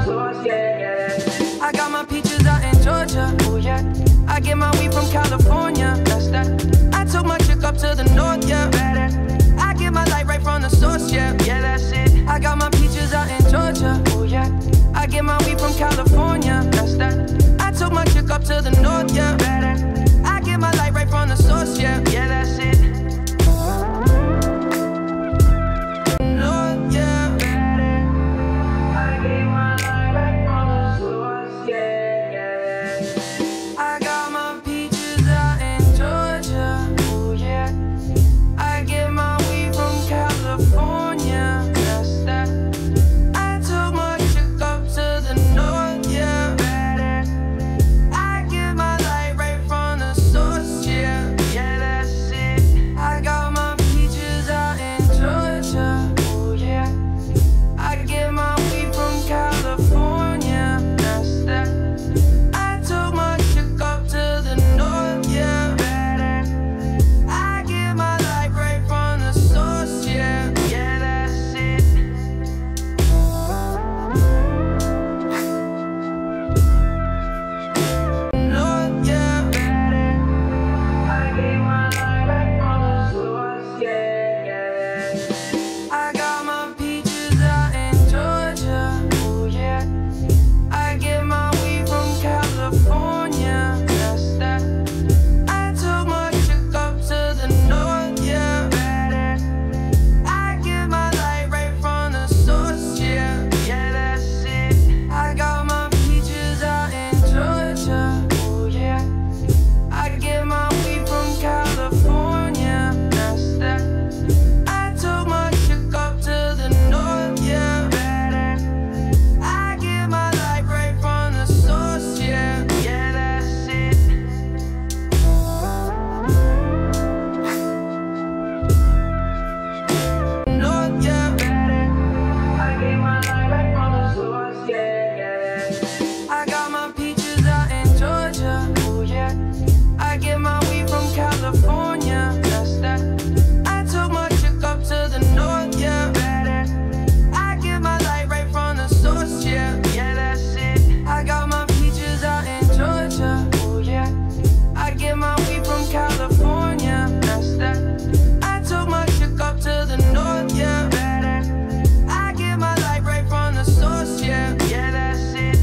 source, yeah, yeah. I got my peaches out in Georgia, oh yeah. I get my weed from California, that's that. I took my chick up to the north, yeah. I get my light right from the source, yeah. Yeah, that's it. I got my peaches out in Georgia, oh yeah. I get my weed from California, that's that. I took my chick up to the north, yeah. I get my light right from the source, yeah. Yeah, that's it. North, yeah. I get my light right from the source, yeah, yeah. I got my peaches out in Georgia, oh yeah. I get my weed from California, that's that. I took my chick up to the north, yeah. I get my light right from the source, yeah. Yeah, that's it. I got my peaches out in Georgia, oh yeah. I get my weed from California, that's that. I took my chick up to the north, yeah. I get my light right from the source, yeah. Yeah, that's it. North, yeah. I get my light right from the source, yeah, yeah. I got my peaches out in Georgia, oh yeah. I get my weed from California, that's that. I took my chick up to the north, yeah. I get my light right from the source, yeah. Yeah, that's it. I got my peaches out in Georgia, oh yeah. I get my weed from California, that's that. I took my chick up to the north, yeah. I get my light right from the source, yeah. Yeah, that's it. North, yeah. I get my light right from the source, yeah, yeah. I got my peaches out in Georgia, oh yeah. I get my weed from California, that's that. I took my chick up to the north, yeah. I get my light right from the source, yeah. Yeah, that's it. I got my peaches out in Georgia, oh yeah. I get my weed from California, that's that. I took my chick up to the north, yeah. I get my light right from the source, yeah. Yeah, that's it.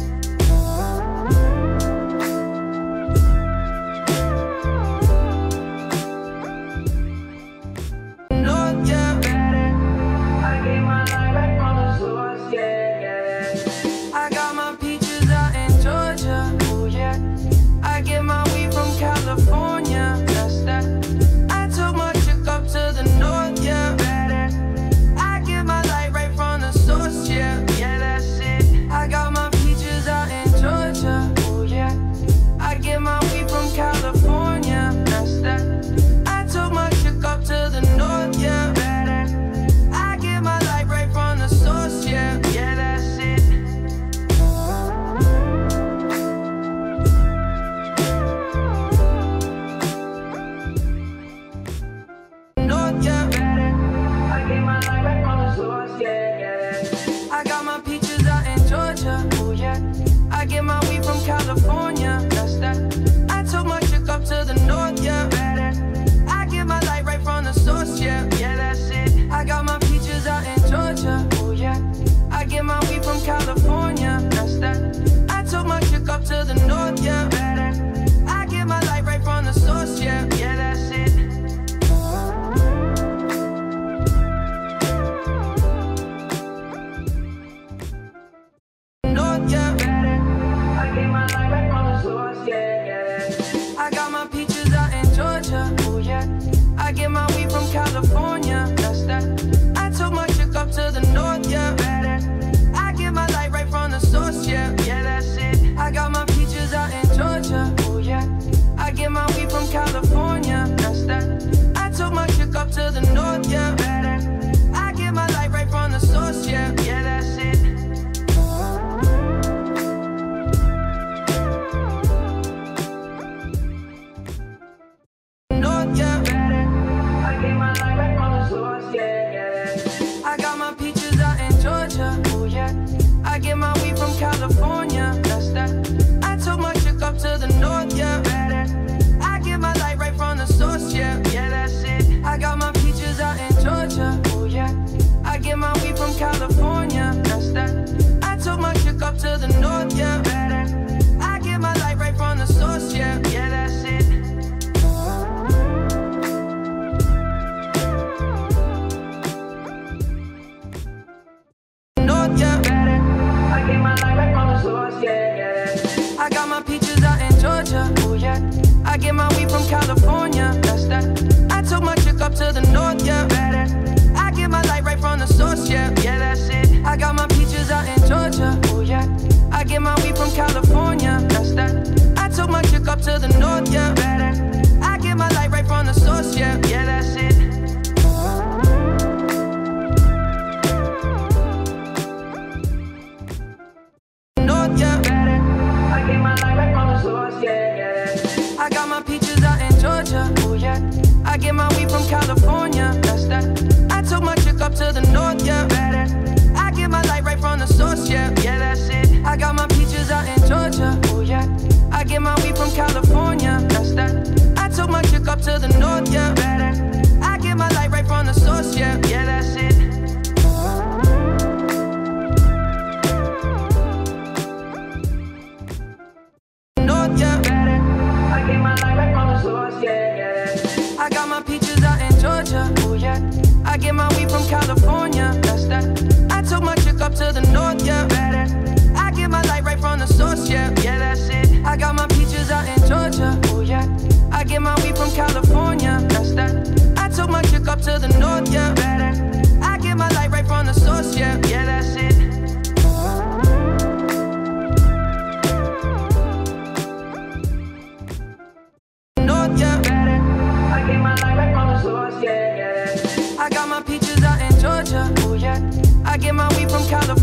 North, yeah. I get my light right from the source, yeah, yeah. I got my peaches out in Georgia, oh yeah. I get my weed from California, that's that. I took my chick up to the north, yeah. I get my light right from the source, yeah. Yeah, that's it. I got my peaches out in Georgia, oh yeah. I get my weed from California, that's that. I took my chick up to the north, yeah. I get my light right from the source, yeah. Yeah, that's it. North, yeah. I get my light right from the source, yeah, yeah. I got my peaches out in Georgia, oh yeah. I get my weed from California, that's that. I took my chick up to the north, yeah. I get my light right from the source, yeah. Yeah, that's it. I got my peaches out in Georgia, oh yeah. I get my weed from California, that's that. I took my chick up to the north, yeah. I get my light right from the source, yeah. Yeah, that's it. North, yeah. I get my light right from the source, California, that's that. I took my chick up to the north, yeah. I get my light right from the source, yeah. Yeah, that's it. I got my peaches out in Georgia, oh yeah. I get my weed from California, that's that. I took my chick up to the north, yeah. I get my light right from the source, yeah. Yeah, that's it. North, yeah. I get my light right from the source, yeah, yeah. I got my peaches out in Georgia, oh yeah. I get my weed from California, that's that. I took my chick up to the north, yeah. I get my light right from the source, yeah. Yeah, that's it. I got my peaches out in Georgia, oh yeah. I get my weed from California, that's that. I took my chick up to the north, yeah. I get my light right from the source, yeah. Yeah, that's it. North, yeah. I get my light right from the source, yeah, yeah. I got my peaches out in Georgia, oh yeah. I get my weed from California, that's that. I took my chick up to the north, yeah. I get my light right from the source, yeah. Yeah, that's it. I got my peaches out in Georgia, oh yeah. I get my weed from California, that's that. I took my chick up to the north, yeah. I get my light right from the source, yeah. Yeah, that's it. North, yeah. I get my light right from the source, yeah, yeah. I got my peaches out in Georgia, oh yeah. I get my weed from California, that's that. I took my chick up to the north, yeah. I get my light right from the source, yeah. Yeah, that's it. I got my peaches out in Georgia, oh yeah. I get my weed from California, that's that. I took my chick up to the north, yeah. I get my light right from the source, yeah. Yeah, that's it. North, yeah. I get my light right from the source, yeah, yeah. I got my peaches out in Georgia, oh yeah. I get my weed from California.